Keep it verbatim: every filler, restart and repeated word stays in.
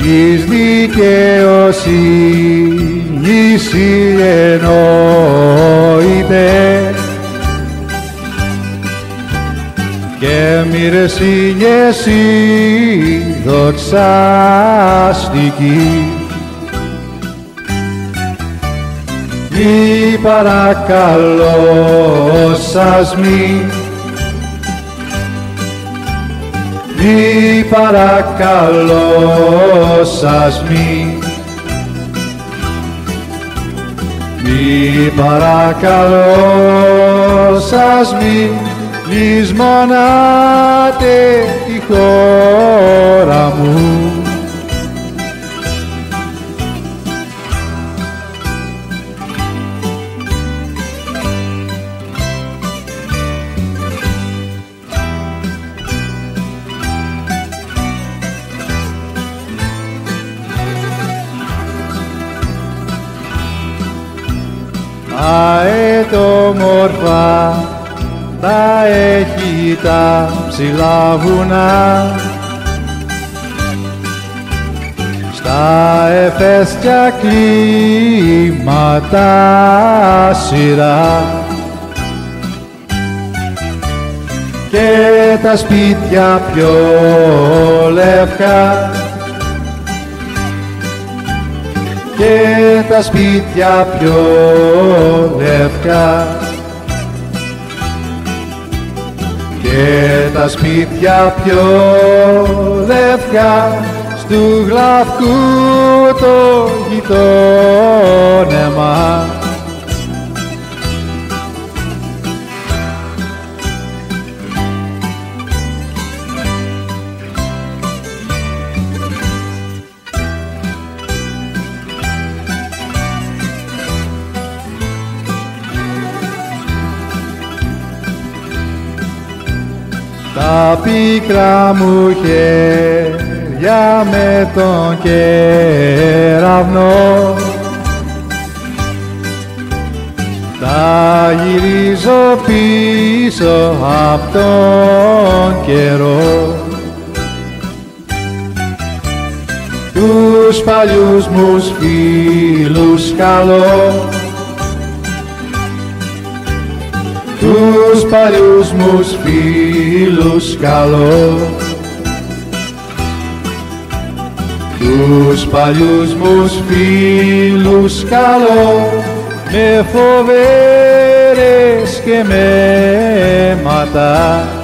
της δικαιοσύνης εννοείται και μυρσίνιες η δοξαστική. Μη παρακαλώ σας μη, μη παρακαλώ σας μη, μη παρακαλώ σας μη, λησμονάτε τη χώρα μου. Αετομορφά τα έχει τα ψηλά βουνά, στα εφέστια κλίματα σειρά και τα σπίτια πιο λευκά και τα σπίτια πιο λευκά και τα σπίτια πιο λευκά στου γλαυκού το γειτόνεμα. Τα πίκρα μου χέρια με τον κεραυνό τα γυρίζω πίσω απ' τον καιρό. Τους παλιούς μου φίλους καλώ, τους παλιούς μου φίλους καλώ, τους παλιούς μου φίλους καλώ, με φοβέρες και με ματά.